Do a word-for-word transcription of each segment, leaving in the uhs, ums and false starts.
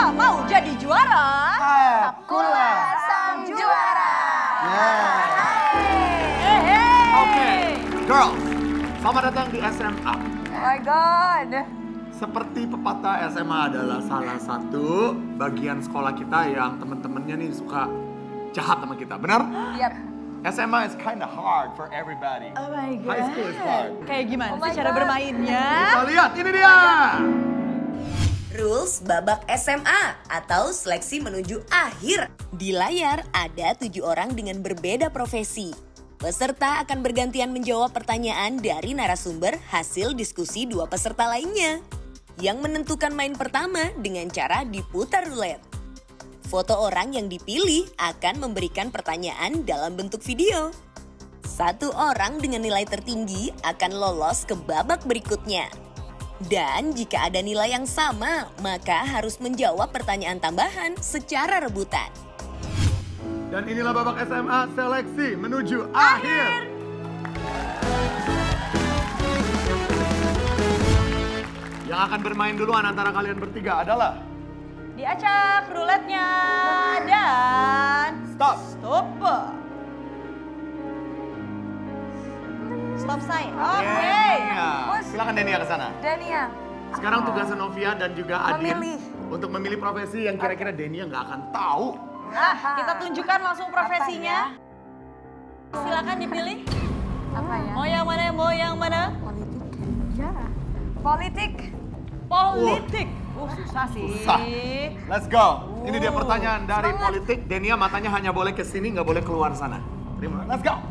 Siapa mau jadi juara? Akulah sang juara. Yeah. Hey, hey. Oke, girls, selamat datang di S M A. Oh my God. Seperti pepatah, S M A adalah salah satu bagian sekolah kita yang temen-temennya nih suka jahat sama kita, benar? Yap. S M A is kinda hard for everybody. Oh my God. High school is hard. Kayak gimana Oh sih my cara God. bermainnya? Kita lihat, ini dia. Rules babak S M A atau seleksi menuju akhir. Di layar ada tujuh orang dengan berbeda profesi. Peserta akan bergantian menjawab pertanyaan dari narasumber hasil diskusi dua peserta lainnya. Yang menentukan main pertama dengan cara diputar roulette. Foto orang yang dipilih akan memberikan pertanyaan dalam bentuk video. Satu orang dengan nilai tertinggi akan lolos ke babak berikutnya. Dan jika ada nilai yang sama, maka harus menjawab pertanyaan tambahan secara rebutan. Dan inilah babak S M A seleksi menuju akhir. Yang akan bermain duluan antara kalian bertiga adalah Diacak ruletnya dan Stop. stop. Stop sign. Oke. Denia. Silakan Denia ke sana. Dania. Sekarang tugasnya Novia dan juga Adin Memilih. untuk memilih profesi yang kira-kira Denia nggak akan tahu. Nah, kita tunjukkan langsung profesinya. Silakan dipilih. Apa ya? Mau yang mana? Mau yang mana? Politik. Ya. Politik. Politik. Uh, susah sih. Susah. Let's go. Ini dia Uh, pertanyaan dari semangat. politik. Denia matanya hanya boleh ke sini, nggak boleh keluar sana. Terima. Let's go.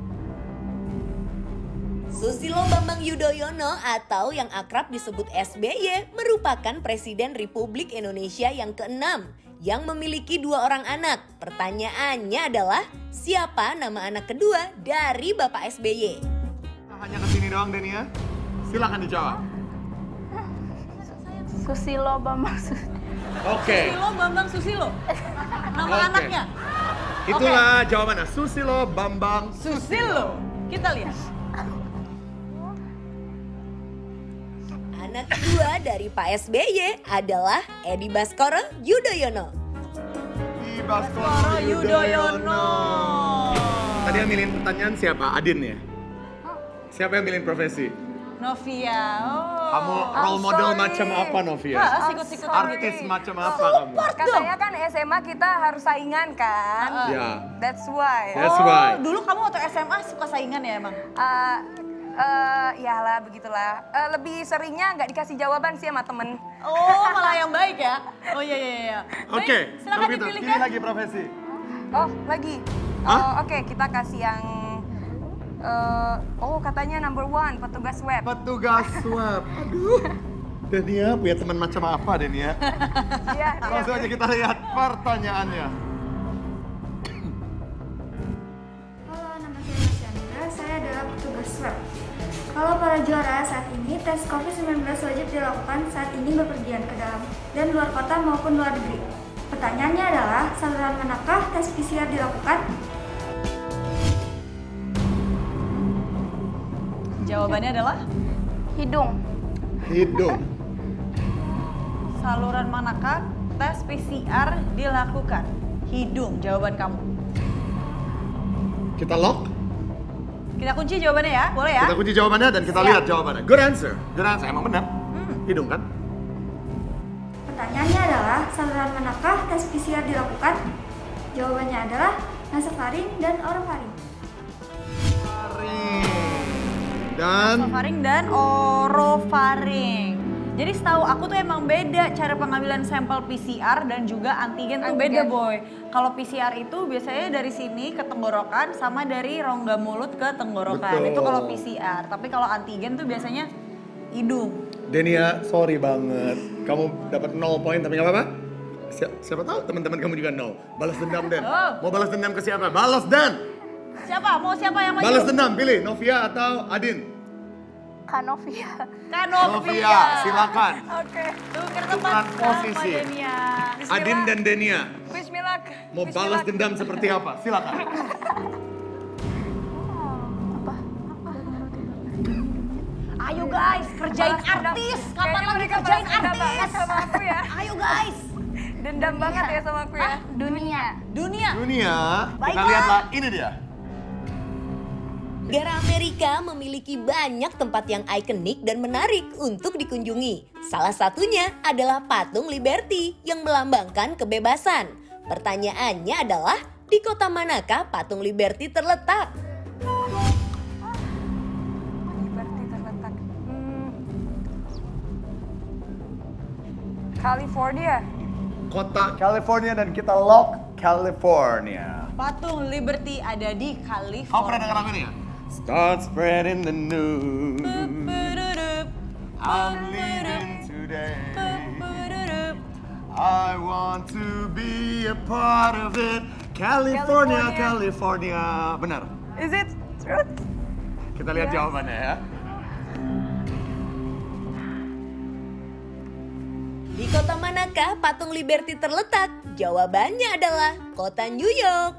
Susilo Bambang Yudhoyono atau yang akrab disebut S B Y merupakan Presiden Republik Indonesia yang keenam yang memiliki dua orang anak. Pertanyaannya adalah siapa nama anak kedua dari Bapak S B Y? Hanya ke sini doang Denia. Silakan dijawab. Susilo Bambang Sus- Oke. Susilo Bambang Susilo. Nama Oke. anaknya. Itulah jawabannya. Susilo Bambang Susilo. Kita lihat. Anak kedua dari Pak S B Y adalah Edi Baskoro Yudhoyono. Di Baskoro Baskoro Yudhoyono. Tadi yang milihin pertanyaan siapa? Adin ya? Siapa yang milihin profesi? Novia. Oh. Kamu role I'm model sorry. macam apa Novia? Ah, sikut-sikutan Artis gitu. macam apa kamu? Katanya kan S M A kita harus saingan kan? Ya. That's why. That's oh, why. dulu kamu waktu S M A suka saingan ya emang? Uh, uh, ya lah begitulah. Uh, lebih seringnya nggak dikasih jawaban sih sama temen. Oh, malah yang baik ya? Oh iya iya iya. Baik, Oke, silakan kalau gitu, dipilihkan. pilih lagi profesi. Oh lagi. Hah? Oh, Oke kita kasih yang. uh, oh katanya number one petugas web. Petugas swab. Aduh. Denia punya teman macam apa Denia? Iya. Langsung aja kita lihat pertanyaannya. Halo, nama saya Masyandra, saya adalah petugas swab. Kalau para juara saat ini, tes covid sembilan belas wajib dilakukan saat ini bepergian ke dalam dan luar kota maupun luar negeri. Pertanyaannya adalah, saluran manakah tes P C R dilakukan? Jawabannya adalah Hidung. Hidung. saluran manakah tes P C R dilakukan? Hidung, jawaban kamu. Kita lock, Kita kunci jawabannya ya, boleh ya? kita kunci jawabannya dan kita Siap. lihat jawabannya. Good answer. Good answer, emang benar. Hmm. Hidung kan? Pertanyaannya adalah, saluran manakah tes P C R dilakukan? Jawabannya adalah nasofaring dan orofaring. Dan Nasofaring dan orofaring. Jadi setahu aku tuh emang beda cara pengambilan sampel P C R dan juga antigen tuh beda Antigen. boy. Kalau P C R itu biasanya dari sini ke tenggorokan sama dari rongga mulut ke tenggorokan. Betul. Itu kalau P C R. Tapi kalau antigen tuh biasanya hidung. Denia, sorry banget. Kamu dapat nol poin tapi nggak apa-apa. Siapa, siapa tahu teman-teman kamu juga nol. Balas dendam Den. Oh. Mau balas dendam ke siapa? Balas Dan. Siapa? Mau siapa yang maju? Balas dendam, pilih Novia atau Adin. Kanovia. Kanovia. Novia, silakan. Oke. Tuker Tukeran tempat posisi. sama Denia. Adin dan Denia. Bismillah. Mau balas dendam seperti apa? Silakan. Ayo guys, kerjain Balas dendam. artis. Kapan Kayaknya lagi mereka kerjain balas dendam artis? banget sama aku ya. Ayo guys. Dendam banget ya sama aku ya. Dunia. Dunia. Dunia, kita Baiklah. lihatlah ini dia. Negara Amerika memiliki banyak tempat yang ikonik dan menarik untuk dikunjungi. Salah satunya adalah patung Liberty yang melambangkan kebebasan. Pertanyaannya adalah, di kota manakah patung Liberty terletak? Liberty terletak. Hmm. California. Kota California dan kita lock California. Patung Liberty ada di California. Kau pernah dengar lagu ini ya? Start spreading the news. Pupududup, I'm pupudup, leaving today. pupududup. I want to be a part of it. California, California. California. Benar. Is it true? Kita lihat jawabannya ya. Di kota manakah patung Liberty terletak? Jawabannya adalah kota New York.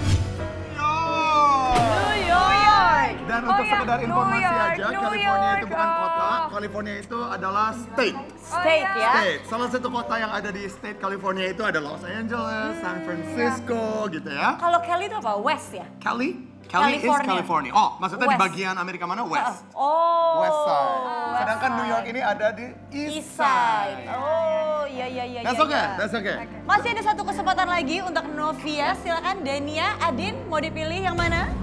New York. Dan Oh untuk ya, sekedar New informasi York, aja, New California itu York, bukan oh. kota, California itu adalah state. State Oh, ya. State. Salah satu kota yang ada di state California itu ada Los Angeles, San Francisco, gitu ya. Kalau Kelly itu apa? West ya? Cali? Cali is California. California. Oh, maksudnya di West. bagian Amerika mana? West. Oh. West side. West Sedangkan New York side. ini ada di east, East side. Oh, iya iya iya. That's iya, okay, iya. that's okay. Masih ada satu kesempatan lagi untuk Novia. Silakan Dania, Adin, mau dipilih yang mana?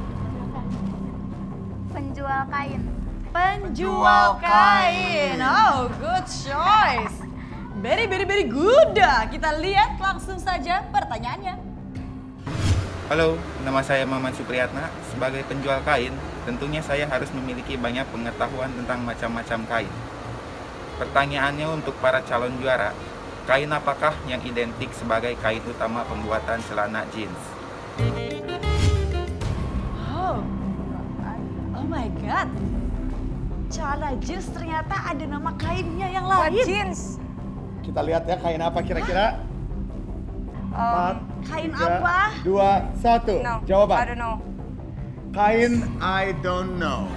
Penjual kain. Penjual kain. Oh, good choice. Very, very, very good. Kita lihat langsung saja pertanyaannya. Halo, nama saya Maman Supriyatna. Sebagai penjual kain, tentunya saya harus memiliki banyak pengetahuan tentang macam-macam kain. Pertanyaannya untuk para calon juara, kain apakah yang identik sebagai kain utama pembuatan celana jeans? Oh, oh my God. Celana jeans ternyata ada nama kainnya yang What lain. jeans? Kita lihat ya kain apa kira-kira. Empat, Kain tiga, apa? dua, satu. No, I Jawaban. don't know. Kain I don't know.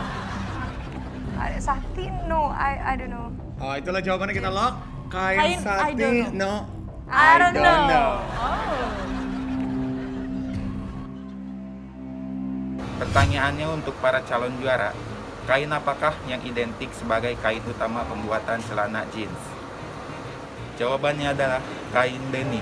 Ada satin? No, I I don't know. Oh, itulah jawabannya kita lock. Kain, Kain I satin, don't no. I don't know. Pertanyaannya untuk para calon juara, kain apakah yang identik sebagai kain utama pembuatan celana jeans? Jawabannya adalah kain denim.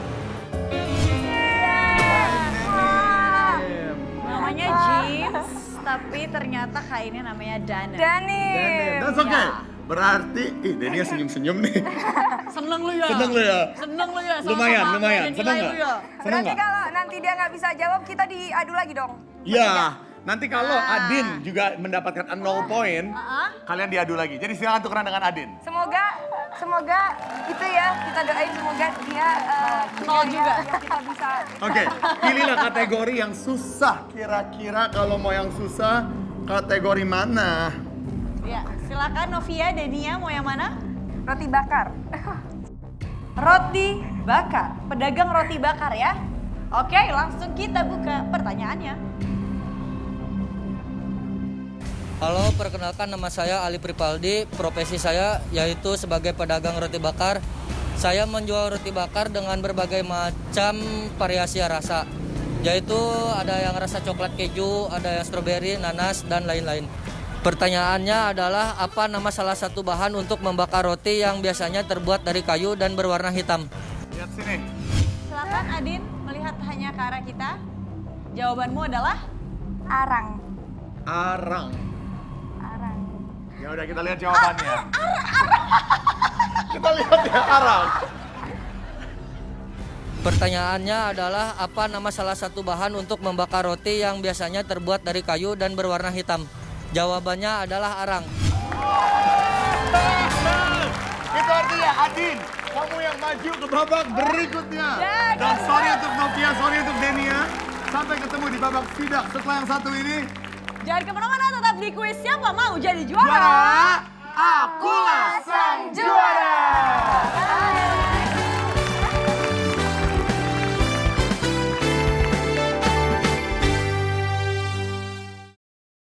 Namanya jeans, tapi ternyata kainnya namanya denim. Denim. That's okay. Berarti, ih Denia senyum-senyum nih. Seneng lu ya? Seneng lu ya? Seneng lu ya? sama Lumayan, bangga lumayan. dan Seneng nilai nggak? lu ya? Seneng Berarti nggak? kalau nanti dia nggak bisa jawab, kita diadu lagi dong. Iya. Nanti kalau Ah. Adin juga mendapatkan nol point, Ah. kalian diadu lagi. Jadi silakan tukeran dengan Adin. Semoga, semoga itu ya, kita doain semoga dia eh, Nol dia- juga. ya, kita bisa. Oke, pilihlah kategori yang susah. Kira-kira kalau mau yang susah, kategori mana? Ya, silakan Novia, Denia mau yang mana? Roti bakar. Roti bakar, pedagang roti bakar ya. Oke, langsung kita buka pertanyaannya. Halo, perkenalkan nama saya Ali Pripaldi. Profesi saya yaitu sebagai pedagang roti bakar. Saya menjual roti bakar dengan berbagai macam variasi rasa. Yaitu ada yang rasa coklat keju, ada yang stroberi, nanas, dan lain-lain. Pertanyaannya adalah apa nama salah satu bahan untuk membakar roti yang biasanya terbuat dari kayu dan berwarna hitam? Lihat sini. Silakan Adin melihat hanya ke arah kita. Jawabanmu adalah Arang. Arang. Arang. Ya udah kita lihat jawabannya. Kita lihat ya arang. Pertanyaannya adalah apa nama salah satu bahan untuk membakar roti yang biasanya terbuat dari kayu dan berwarna hitam? Jawabannya adalah arang. Itu artinya Adin, kamu yang maju ke babak berikutnya. Dan sorry untuk Novia, sorry untuk Denia. Sampai ketemu di babak sidak setelah yang satu ini. jangan kemana-mana, tetap di kuis siapa mau jadi juara. Juara, akulah sang juara.